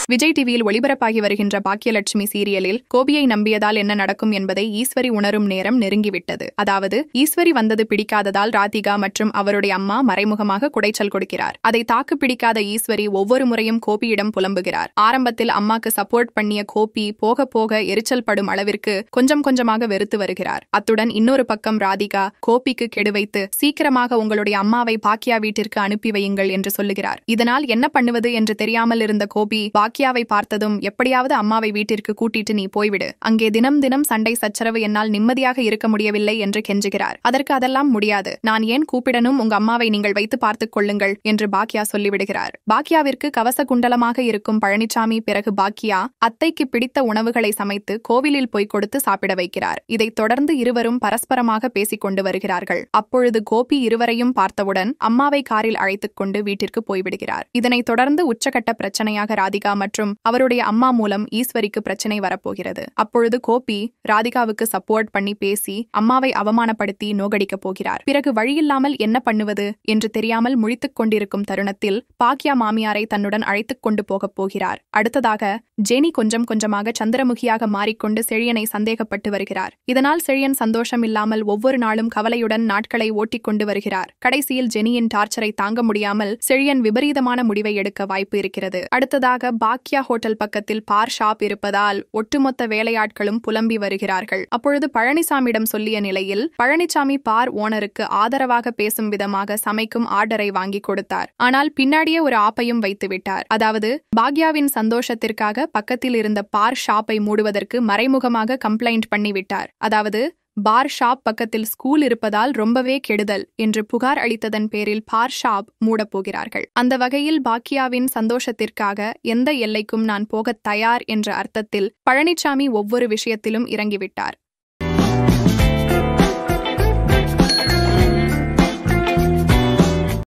விஜய் டிவியில் ஒளிபரப்பாகி வருகின்ற பாக்கியலட்சுமி சீரியலில் கோபியை நம்பியதால் என்ன நடக்கும் என்பதை ஈஸ்வரி உணரும் நேரம் நெருங்கிவிட்டது. அதாவது ஈஸ்வரி வந்தது பிடிக்காததால் ராதிகா மற்றும் அவருடைய அம்மா மறைமுகமாக குடைச்சல் கொடுக்கிறார். அதை தாக்கு பிடிக்காத ஈஸ்வரி ஒவ்வொரு முறையும் கோபியிடம் புலம்புகிறார். ஆரம்பத்தில் அம்மாக்கு சப்போர்ட் பண்ணிய கோபி போக போக எரிச்சல் படும் அளவிற்கு கொஞ்சம் கொஞ்சமாக வெறுத்து வருகிறார். அத்துடன் இன்னொரு பக்கம் ராதிகா கோபிக்கு கெடுவைத்து சீக்கிரமாக உங்களுடைய அம்மாவை பாக்கியா வீட்டிற்கு அனுப்பி வையுங்கள் என்று சொல்லுகிறார். இதனால் என்ன பண்ணுவது என்று தெரியாமல் இருந்த கோபி பாக்கியாவை பார்த்ததும் எப்படியாவது அம்மாவை வீட்டிற்கு கூட்டிட்டு நீ போய்விடு, அங்கே தினம் தினம் சண்டை சச்சரவு, என்னால் நிம்மதியாக இருக்க முடியவில்லை என்று கெஞ்சுகிறார். அதற்கு அதெல்லாம் முடியாது, நான் ஏன் கூப்பிடணும், உங்க அம்மாவை நீங்கள் வைத்து பார்த்துக் கொள்ளுங்கள் என்று பாக்கியா சொல்லிவிடுகிறார். பாக்கியாவிற்கு கவச குண்டலமாக இருக்கும் பழனிசாமி பிறகு பாக்கியா அத்தைக்கு பிடித்த உணவுகளை சமைத்து கோவிலில் போய் கொடுத்து சாப்பிட வைக்கிறார். இதைத் தொடர்ந்து இருவரும் பரஸ்பரமாக பேசிக் கொண்டு வருகிறார்கள். அப்பொழுது கோபி இருவரையும் பார்த்தவுடன் அம்மாவை காரில் அழைத்துக் கொண்டு வீட்டிற்கு போய்விடுகிறார். இதனைத் தொடர்ந்து உச்சகட்ட பிரச்சனையாக ராதிகா மற்றும் அவருடைய அம்மா மூலம் ஈஸ்வரிக்கு பிரச்சனை வரப்போகிறது. அப்பொழுது கோபி ராதிகாவுக்கு சப்போர்ட் பண்ணி பேசி அம்மாவை அவமானப்படுத்தி நோகடிக்கப் போகிறார். பிறகு வழியில்லாமல் என்ன பண்ணுவது என்று தெரியாமல் முழித்துக் கொண்டிருக்கும் தருணத்தில் பாக்கியா மாமியாரை தன்னுடன் அழைத்துக் கொண்டு போகப் போகிறார். அடுத்ததாக ஜெனி கொஞ்சம் கொஞ்சமாக சந்திரமுகியாக மாறிக்கொண்டு செழியனை சந்தேகப்பட்டு வருகிறார். இதனால் செழியன் சந்தோஷம் இல்லாமல் ஒவ்வொரு நாளும் கவலையுடன் நாட்களை ஓட்டிக் கொண்டு வருகிறார். கடைசியில் ஜெனியின் டார்ச்சரை தாங்க முடியாமல் செழியன் விபரீதமான முடிவை எடுக்க வாய்ப்பு இருக்கிறது. அடுத்ததாக பாக்கியா ஹோட்டல் பக்கத்தில் பார் ஷாப் இருப்பதால் ஒட்டுமொத்த வேலையாட்களும் புலம்பி வருகிறார்கள். அப்பொழுது பழனிசாமியிடம் சொல்லிய நிலையில் பழனிசாமி பார் ஓனருக்கு ஆதரவாக பேசும் விதமாக சமைக்கும் ஆர்டரை வாங்கி கொடுத்தார். ஆனால் பின்னாடியே ஒரு ஆப்பையும் வைத்து விட்டார். அதாவது பாக்யாவின் சந்தோஷத்திற்காக பக்கத்தில் இருந்த பார் ஷாப்பை மூடுவதற்கு மறைமுகமாக கம்ப்ளைண்ட் பண்ணிவிட்டார். அதாவது பார் ஷாப் பக்கத்தில் ஸ்கூல் இருப்பதால் ரொம்பவே கெடுதல் என்று புகார் அளித்ததன் பேரில் பார் ஷாப் மூடப்போகிறார்கள். அந்த வகையில் பாக்கியாவின் சந்தோஷத்திற்காக எந்த எல்லைக்கும் நான் போகத் தயார் என்ற அர்த்தத்தில் பழனிசாமி ஒவ்வொரு விஷயத்திலும் இறங்கிவிட்டார்.